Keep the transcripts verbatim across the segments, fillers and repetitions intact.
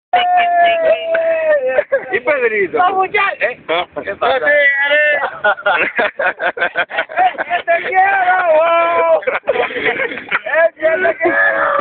¿Y Pedrito? ¡No, muchachos! ¿Eh? ¿Qué pasa? ¡Es que te quiero! ¡Wow! ¡Es que te quiero!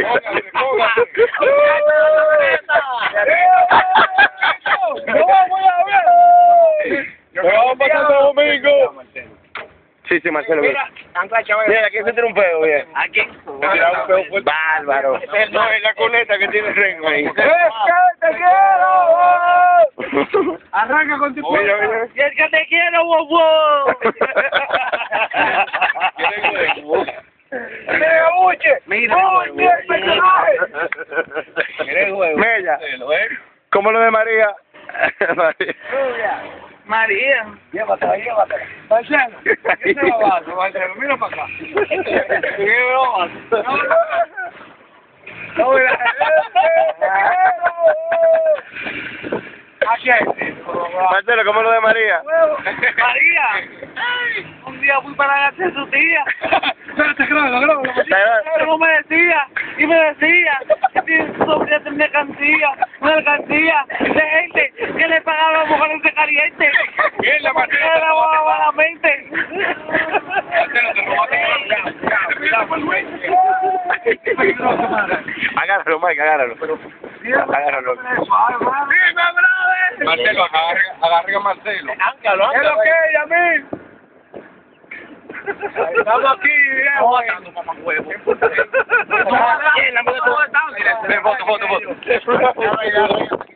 ¡No vamos a ver! ¡Nos vamos para Santo Domingo! Sí, sí, Marcelo. Mira, Ancla, chaval. mira, aquí se tira un pedo, bien. ¿A quién? Me tiraron un pedo fuerte. Bárbaro. No, es la coleta que tiene el rengo ahí. ¡Es que te quiero! Arranca con tu Mira, mira. ¡Y es que te quiero, bobo! ¡Mira, Buche! ¡Mira el personaje! Mira el juego. Mella. ¿Cómo lo de María? María. María. Llévatela, llévatela. Marcelo, ¿qué te lo vas, Marcelo? Mira para acá. ¿Qué lo vas? No, mira. ¿A qué? Marcelo, ¿cómo lo de María? María. Un día fui para la casa de su tía. Espérate, grábalo, grábalo. Pero no me decía, y me decía que tiene su sobrina tenía mercancía, una mercancía de gente que le pagaba a las mujeres de caliente. ¿Quién la mató? Que le lavaba la mente. Agárralo, Mike, agárralo. Agárralo. Marcelo, agarra, agarra a Marcelo. ¿Qué es lo que es, Yamil? Estamos aquí, viejo. Ven, foto, foto, foto.